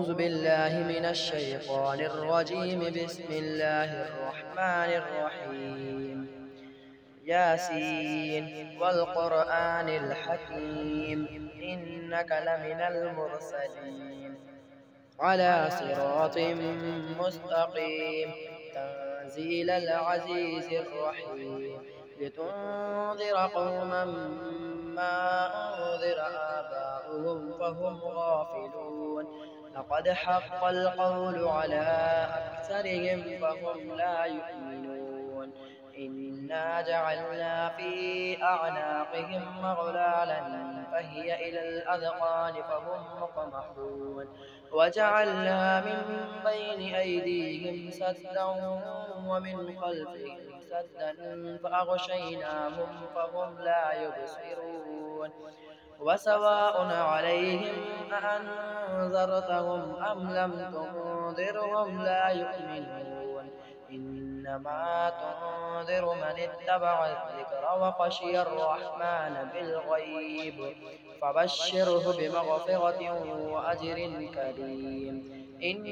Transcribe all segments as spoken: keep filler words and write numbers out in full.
أعوذ بالله من الشيطان الرجيم. بسم الله الرحمن الرحيم. ياسين والقرآن الحكيم إنك لمن المرسلين على صراط مستقيم تنزيل العزيز الرحيم لتنذر قوما ما أنذر آباؤهم فهم غافلون لقد حق القول على أكثرهم فهم لا يؤمنون إنا جعلنا في أعناقهم مغلالا فهي إلى الأذقان فهم مقمحون وجعلنا من بين أيديهم سدا ومن خلفهم سدا فأغشيناهم فهم لا يبصرون وسواء عليهم أأنذرتهم أم لم تنذرهم لا يؤمنون إنما تنذر من اتبع الذكر وخشي الرحمن بالغيب فبشره بمغفرة وأجر كريم.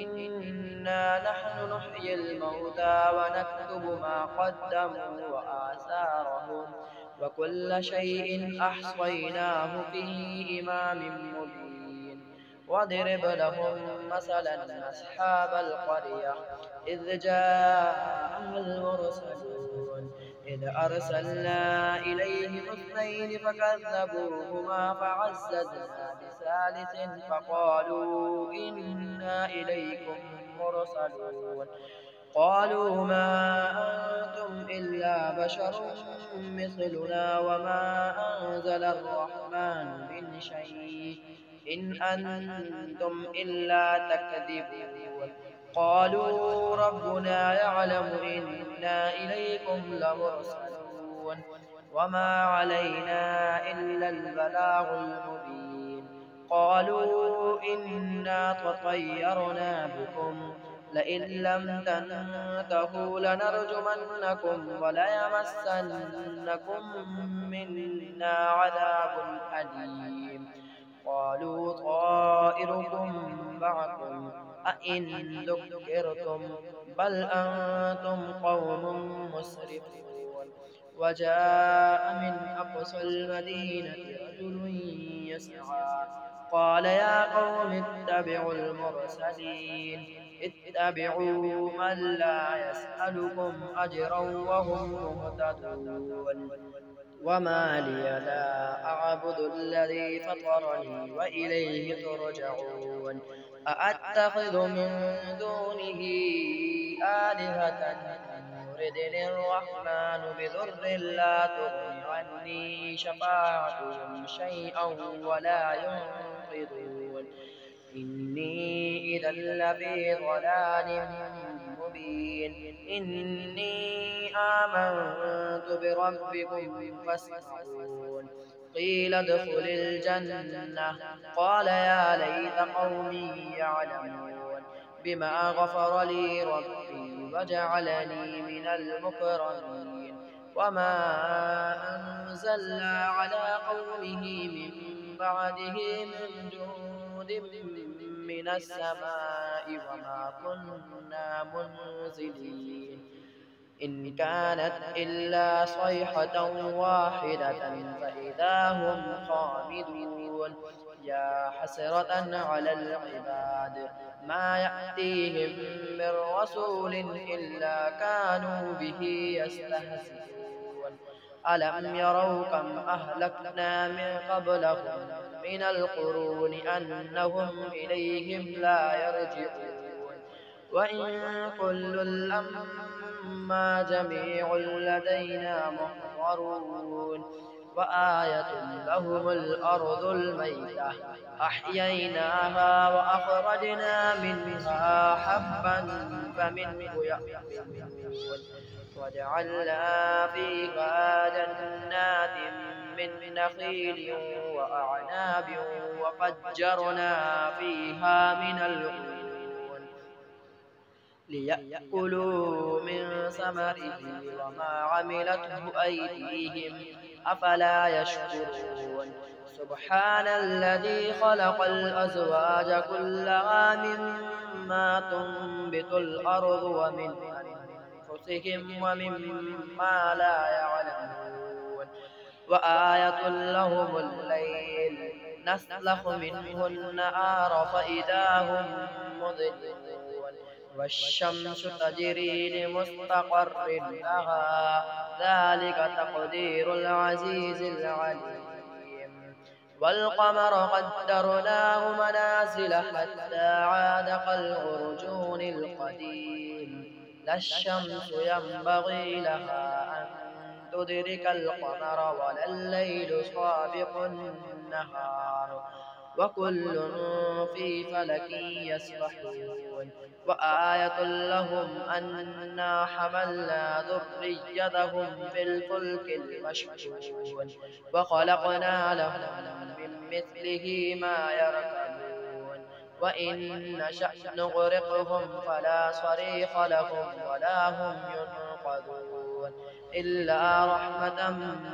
إنا نحن نحيي الموتى ونكتب ما قدموا وآثارهم وكل شيء أحصيناه في إمام مبين. واضرب لهم مثلا أصحاب القرية إذ جاءها المرسلون إذ أرسلنا إليهم اثنين فكذبوهما فعززنا بثالث فقالوا إنا إليكم مرسلون قالوا ما أنتم إلا بشر مثلنا وما أنزل الرحمن من شيء إن أنتم إلا تكذبون قالوا ربنا يعلم إنا إليكم لمرسلون وما علينا إلا البلاغ المبين. قالوا إنا تطيرنا بكم لئن لم تنتهوا لنرجمنكم وليمسنكم منا عذاب أليم. قالوا طائركم معكم أئن ذكرتم بل أنتم قوم مسرفون. وجاء من أقصى المدينة رجل يسعى قال يا قوم اتبعوا المرسلين اتبعوا من لا يسألكم أجرا وهم مهتدون. وما لي لا أعبد الذي فطرني وإليه ترجعون أأتخذ من دونه آلهة يردني الرحمن بضر لا تغن عني شفاعتهم شيئا ولا ينقذون إني إذا لفي ضلال مبين. إني آمنت بربكم فاسمعون. قيل ادخل الجنة قال يا ليت قومي يعلمون بما غفر لي ربي وجعلني من المكرمين. وما أنزلنا على قومه من بعده من جند من السماء وما كنا منزلين إن كانت إلا صيحة واحدة فإذا هم خامدون. يا حسرة على العباد ما يأتيهم من رسول إلا كانوا به يستهزئون. ألم يروا كم أهلكنا من قبلهم من القرون أنهم إليهم لا يرجعون. وإن كل لما جميع لدينا محضرون. وآية لهم الأرض الميتة أحييناها وأخرجنا منها حبا فمنه يأكلون وجعلنا فيها جنات من نخيل وأعناب وفجرنا فيها من العيون ليأكلوا من ثمره وما عملته أيديهم أفلا يشكرون سبحان الذي خلق الأزواج كلها مما تنبت الأرض ومن أنفسهم ومما لا يعلمون وآية لهم الليل نسلخ منه النهار فإذا هم مظلمون والشمس تجري لمستقر لها ذلك تقدير العزيز العليم والقمر قدرناه منازل حتى عاد كالعرجون القديم لا الشمس ينبغي لها أن تدرك القمر ولا الليل سابق النهار وكل في فلك يسبحون وآية لهم أنا حملنا ذريتهم في الفلك المشحون وخلقنا لهم من مثله ما يركبون وإن نشأ نغرقهم فلا صريخ لهم ولا هم ينقذون إلا رحمة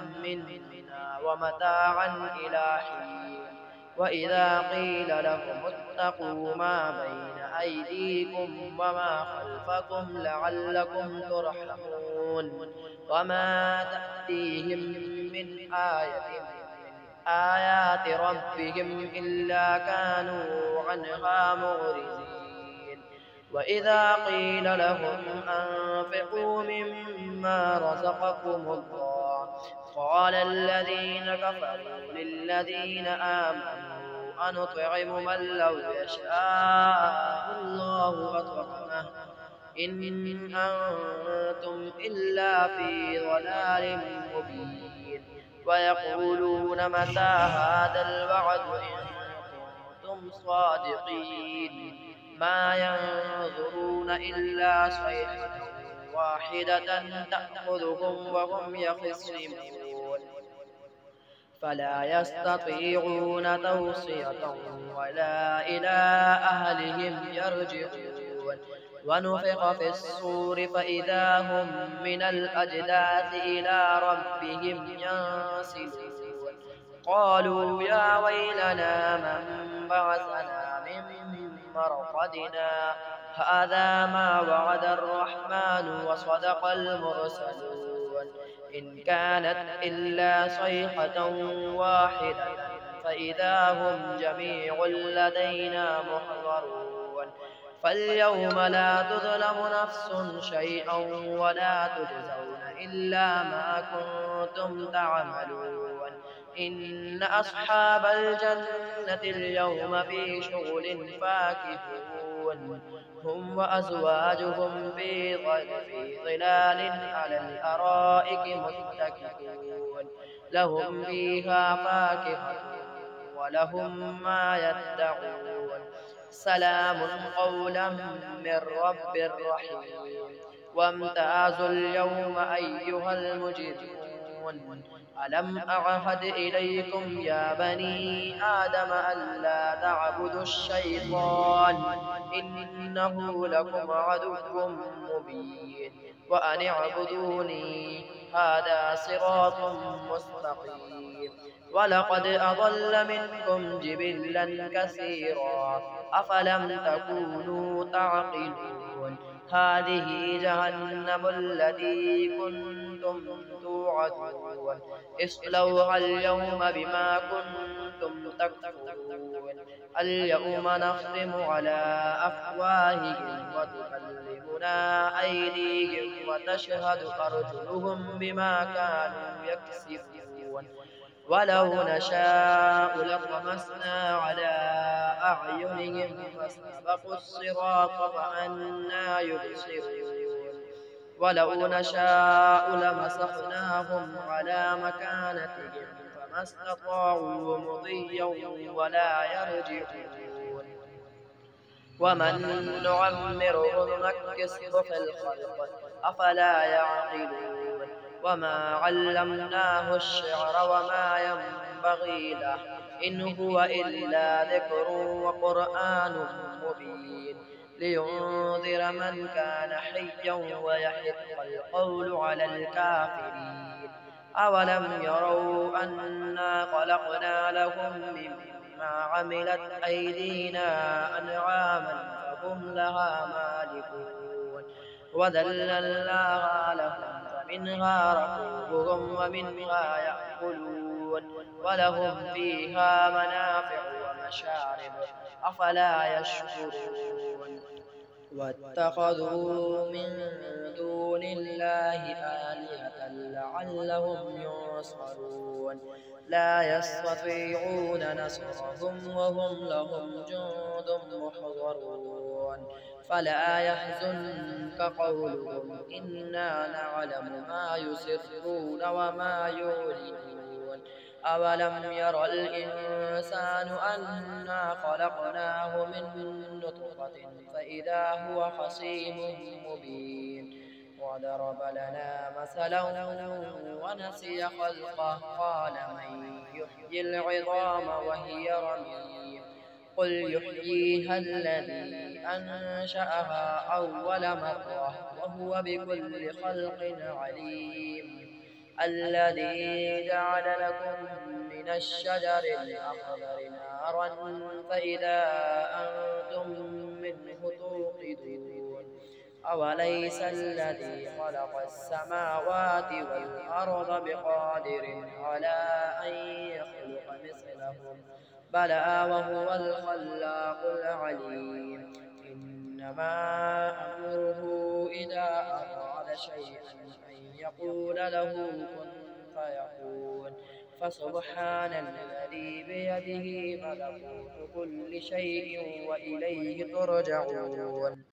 منا ومتاعا إلى حين وإذا قيل لهم اتقوا ما بين أيديكم وما خلفكم لعلكم ترحمون وما تأتيهم من آية من آيات ربهم إلا كانوا عنها معرضين وإذا قيل لهم أنفقوا مما رزقكم الله قال الذين كفروا للذين آمنوا أنطعم من لو يشاء الله أطعمه إن أنتم إلا في ضلال مبين ويقولون متى هذا الوعد إن كنتم صادقين ما ينظرون إلا صيحة واحدة تأخذهم وهم يخصمون فلا يستطيعون توصية ولا إلى أهلهم يرجعون ونفخ في الصور فإذا هم من الأجداث إلى ربهم ينسلون قالوا يا ويلنا من بعثنا من مرقدنا هذا ما وعد الرحمن وصدق المرسلون إن كانت إلا صيحة واحدة فإذا هم جميع لدينا محضرون فاليوم لا تظلم نفس شيئا ولا تجزون إلا ما كنتم تعملون إن أصحاب الجنة اليوم في شغل فاكهون هم وأزواجهم في ظلال على الأرائك متكئون لهم فيها فاكهة ولهم ما يدعون سلام قولا من رب رحيم وامتازوا اليوم أيها المجرمون ألم أعهد إليكم يا بني آدم ألا تعبدوا الشيطان إنه لكم عدو مبين وأن اعبدوني هذا صراط مستقيم ولقد أضل منكم جبلا كثيرا أفلم تكونوا تعقلون هذه جهنم التي كنتم توعدون اصلوها اليوم بما كنتم تكفرون اليوم نختم على أفواههم وتكلمنا أيديهم وتشهد أرجلهم بما كانوا يكسبون ولو نشاء لطمسنا على أعينهم فاستبقوا الصراط فأنى يبصرون ولو نشاء لمسخناهم على مكانتهم فما استطاعوا مضيا ولا يرجعون ومن نعمره نكسه في الخلق أفلا يعقلون وما علمناه الشعر وما ينبغي له إن هو إلا ذكر وقرآن مبين لينذر من كان حيا ويحق القول على الكافرين أولم يروا أنا خلقنا لهم مما عملت أيدينا أنعاما فهم لها مالكون وذللناها لهم فمنها ركوبهم ومنها يأكلون ولهم فيها منافع ومشارب أفلا يشكرون واتخذوا من دون الله آلهة لعلهم ينصرون لا يستطيعون نصرهم وهم لهم جند محضرون فلا يحزنك قولهم إنا نعلم ما يسرون وما يعلنون أولم ير الإنسان أنا خلقناه من نطفة فإذا هو خصيم مبين وضرب لنا مثلا ونسي خلقه قال من يحيي العظام وهي رميم قل يحييها الذي أنشأها أول مرة وهو بكل خلق عليم الذي جعل لكم من الشجر الأخضر نارا فإذا أنتم منه توقدون أوليس الذي خلق السماوات والأرض بقادر على أن يخلق مثلهم بلى وهو الخلاق العليم إنما أمره إذا أراد شيئا أن يقول له كن فيكون فسبحان الذي بيده ملكوت كل شيء وإليه ترجعون.